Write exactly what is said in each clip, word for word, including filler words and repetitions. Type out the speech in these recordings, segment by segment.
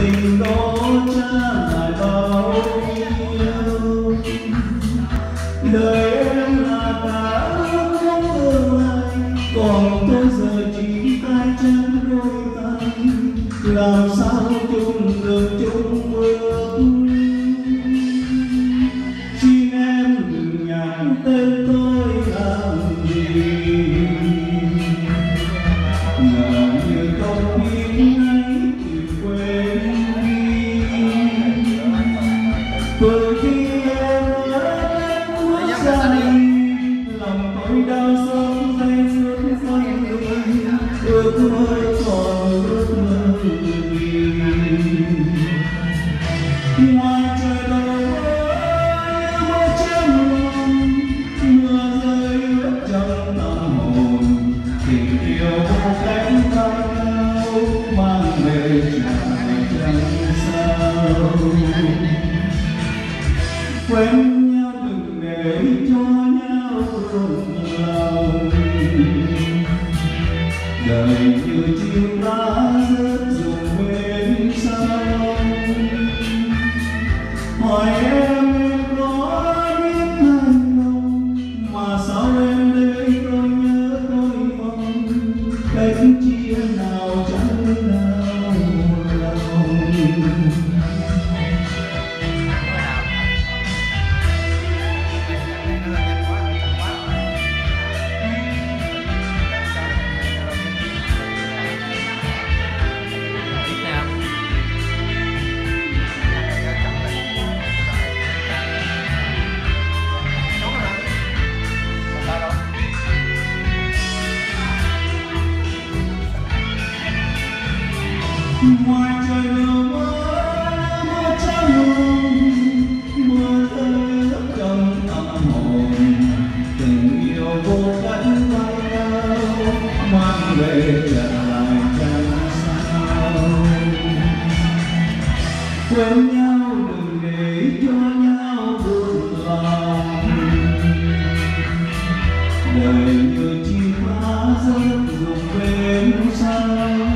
tình đó trả lại bao nhiêu. Đời em là cả ước tương lai, còn tôi giờ chỉ tay chân đôi tay, làm sao chung được chung bước. Xin em đừng nhắc tên tôi làm gì, ngờ như không biết ấy thì quên đi. Từ khi em đã bước ra đi, lòng tôi đau xót dây dứt phân người, ước mơ còn ước mơ gì. Ngoài trời đầu ơi một chiếc mưa, mưa rơi ướt trong tâm hồn, tình yêu vô cánh bay cao mang về trải chẳng sao. Quên nhau đừng để cho nhau buồn lòng, đời như chim lá rớt rụng bên sông. Hỏi em em có biết hay không, mà sao em đây tôi nhớ tôi mong, cách chia nào chẳng nào lòng. Ngoài trời đầu mưa mưa trắng hồng, mưa rơi ướt trong tâm hồn, tình yêu vô cánh bay cao mang về trả lại chẳng sao. Quên nhau đừng để cho nhau buồn lòng, đời như chim lá rớt rụng bên sông.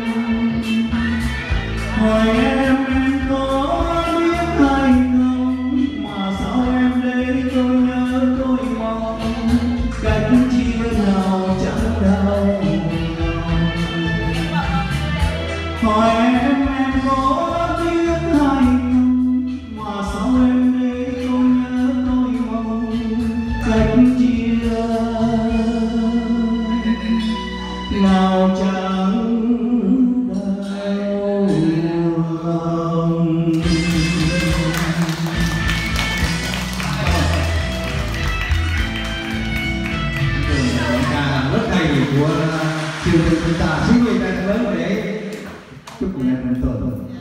Hỏi em em có biết hay không, mà sao em đây tôi nhớ tôi mong, cách chia nào chẳng đau lòng. Hỏi em em có biết hay không, mà sao em đây tôi nhớ tôi mong, cách chia nào chẳng của chương trình chúng ta xin người ta lớn để chúc mừng em thành công.